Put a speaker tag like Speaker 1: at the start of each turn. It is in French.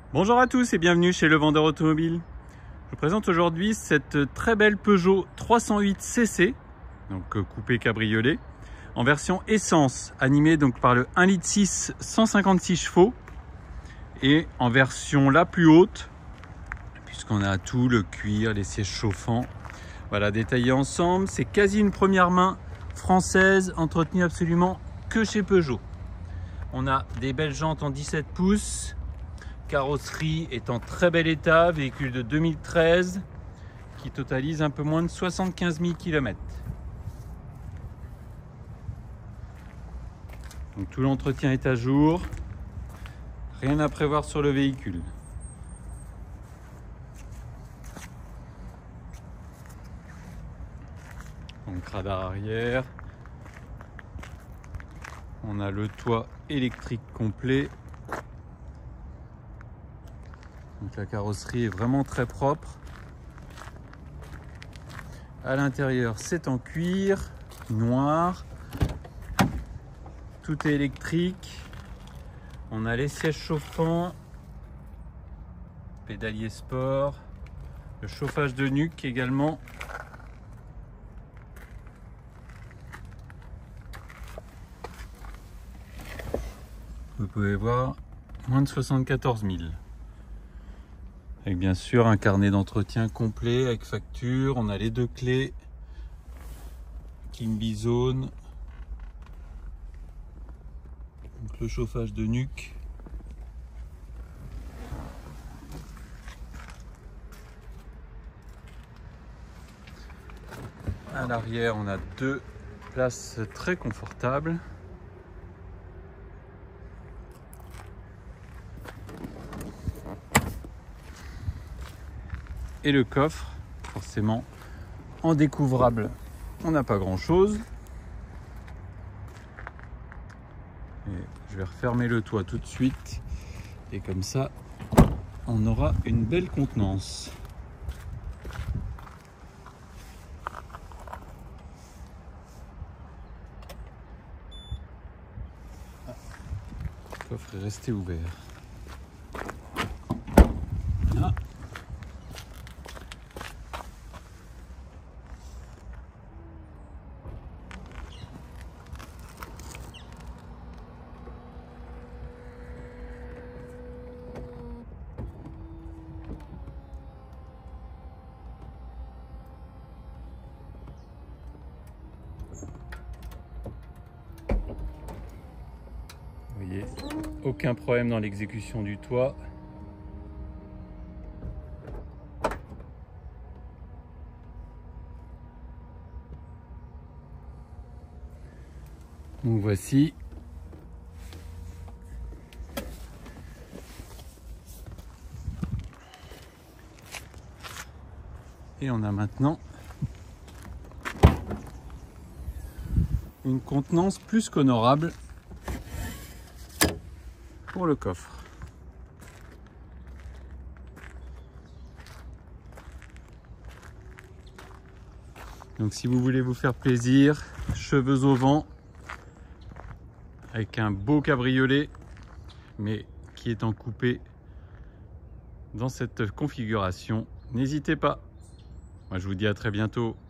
Speaker 1: Bonjour à tous et bienvenue chez Le Vendeur Automobile. Je vous présente aujourd'hui cette très belle Peugeot 308 CC, donc coupé cabriolet, en version essence, animée donc par le 1,6 litre 156 chevaux et en version la plus haute, puisqu'on a tout, le cuir, les sièges chauffants. Voilà, détaillé ensemble, c'est quasi une première main française, entretenue absolument que chez Peugeot. On a des belles jantes en 17 pouces, carrosserie est en très bel état, véhicule de 2013 qui totalise un peu moins de 75 000 km. Donc tout l'entretien est à jour, rien à prévoir sur le véhicule. Donc radar arrière, on a le toit électrique complet. Donc la carrosserie est vraiment très propre. À l'intérieur, c'est en cuir noir. Tout est électrique. On a les sièges chauffants, pédalier sport, le chauffage de nuque également. Vous pouvez voir, moins de 74 000. Avec bien sûr un carnet d'entretien complet avec facture. On a les 2 clés, Clean Zone, donc le chauffage de nuque. À l'arrière, on a 2 places très confortables. Et le coffre, forcément, en découvrable, on n'a pas grand chose. Et je vais refermer le toit tout de suite. Et comme ça, on aura une belle contenance. Le coffre est resté ouvert. Ah. Vous voyez, aucun problème dans l'exécution du toit. Donc voici. Et on a maintenant une contenance plus qu'honorable pour le coffre. Donc si vous voulez vous faire plaisir, cheveux au vent, avec un beau cabriolet, mais qui est en coupé dans cette configuration, n'hésitez pas. Moi je vous dis à très bientôt.